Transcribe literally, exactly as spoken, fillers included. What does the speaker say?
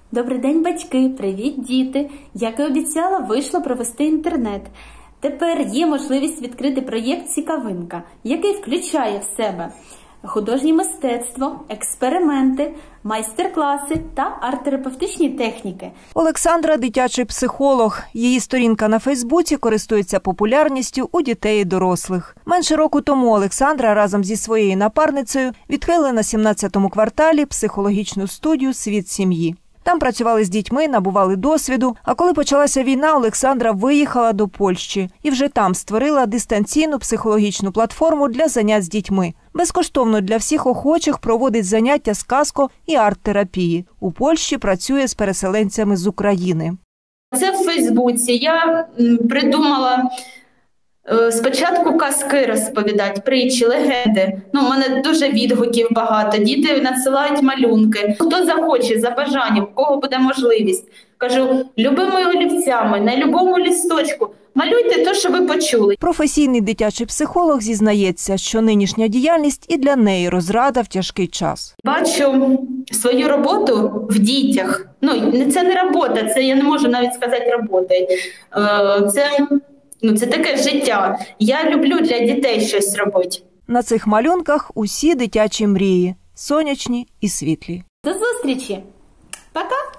Добрий день, батьки! Привіт, діти! Як і обіцяла, вийшло провести інтернет. Тепер є можливість відкрити проєкт «Цікавинка», який включає в себе художнє мистецтво, експерименти, майстер-класи та арт-терапевтичні техніки. Олександра – дитячий психолог. Її сторінка на Фейсбуці користується популярністю у дітей і дорослих. Менше року тому Олександра разом зі своєю напарницею відкрили на сімнадцятому кварталі психологічну студію «Світ сім'ї». Там працювали з дітьми, набували досвіду, а коли почалася війна, Олександра виїхала до Польщі і вже там створила дистанційну психологічну платформу для занять з дітьми. Безкоштовно для всіх охочих проводить заняття з казко- і арт-терапії. У Польщі працює з переселенцями з України. Це в Фейсбуці. Я придумала спочатку казки розповідати, притчі, легенди. Ну, у мене дуже відгуків багато. Діти надсилають малюнки. Хто захоче, за бажанням, у кого буде можливість. Кажу, любими олівцями, на любому лісточку. Малюйте те, що ви почули. Професійний дитячий психолог зізнається, що нинішня діяльність і для неї розрада в тяжкий час. Бачу свою роботу в дітях. Ну, це не робота, це я не можу навіть сказати роботою. Це... Ну, це таке життя. Я люблю для дітей щось робити. На цих малюнках усі дитячі мрії – сонячні і світлі. До зустрічі! Пока!